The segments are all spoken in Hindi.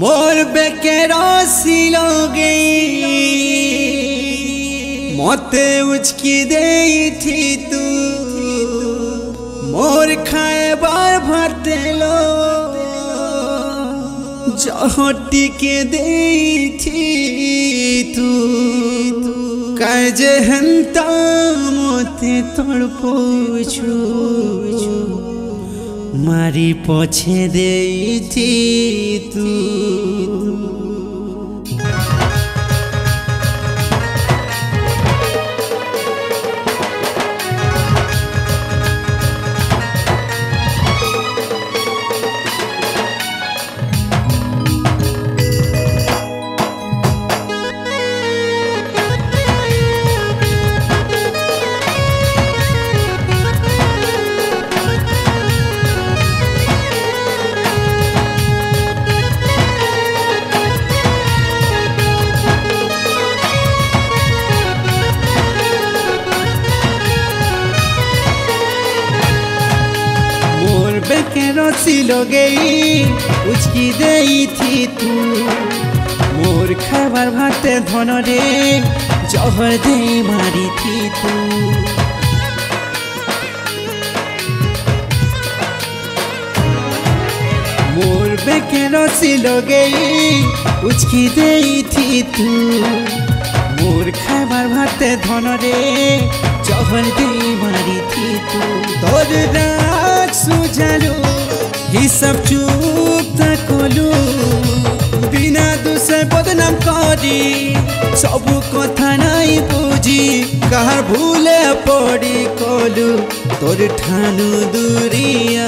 मोर बेकेरासी लोगे मते उचकी दे थी तू मोर खाए बार भरते लो जहटी के दे थी तू काजे हंता मोते तोड़ पूछू मारी पोछे दे थी तू बेकेरासी लोगे उचकी दे थी तू मोर खाबार भाते धन रे जहर दे मारी थी तू मोर बेकेरासी लोगे उचकी दे थी तू मोर खाबार भाते धन रे जहर दे मारी थी तू तोर राग सुझालू हिसाब चुप कलु बिना दूसरे बदनाम करी सबू कथा नहीं बुझी कहार भूले पड़ी कलु तोर ठानु दूरिया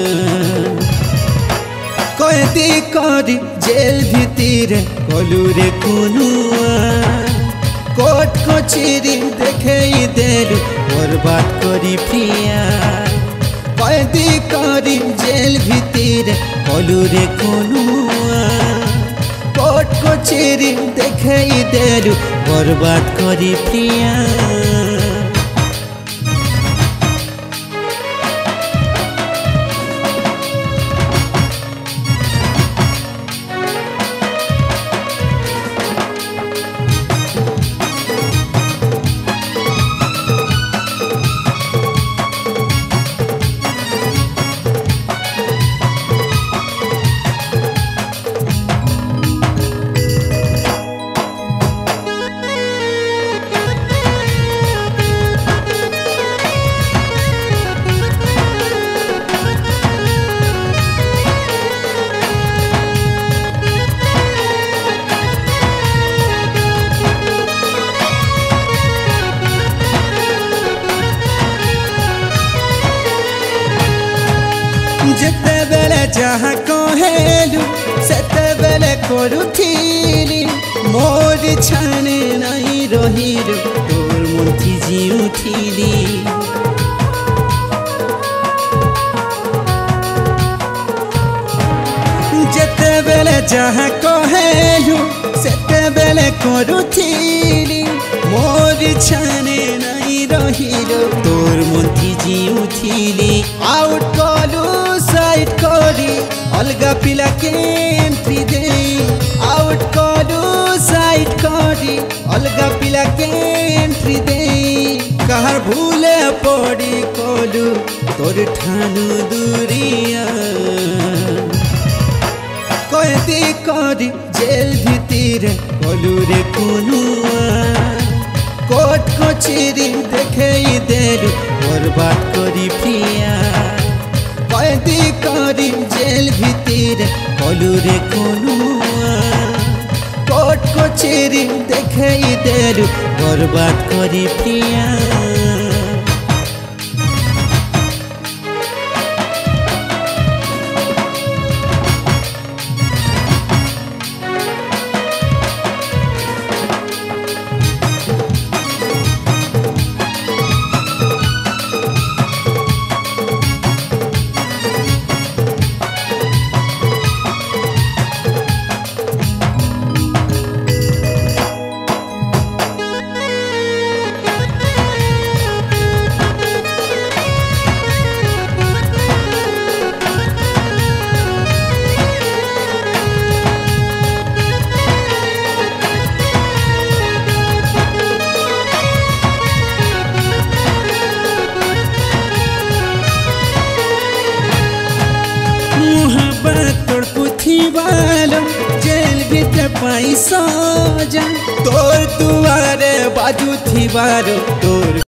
कैदी करी जेल भितरे कलु रे कुनुआ कोट कचेरी देखे देलु बर्बाद करी प्यार कैदी करी जेल भितरे कलु रे कुनुआ कोट कचेरी देखे देलु बर्बाद करी प्यार जेते बेले जहाँ कहेलु सेते बेले करुथिली मोर छाने नहीं रहिलु तोर मुठी जिउथिली जेते बेले जहाँ कहेलु सेते बेले करुथिली मोर छाने नहीं रहिलु तोर मुठी जिउथिली आउट कलु साइड करी अलगा पिला के एंट्री दे आउट कलु साइड करी अलगा पिला के एंट्री दे कहार भूले पड़ी कलु तोर ठानु दूरिया कैदी करी जेल भितरे कलु रे कुनुआ कोट कचेरी देखे देलु बर्बाद करी प्यार कैदी करी जेल भितरे कलु रे कुनुआ कोट कचेरी देखे देलु बर्बाद करी प्यार पाई सजन तोर दुआरे बाजू थिबार तोर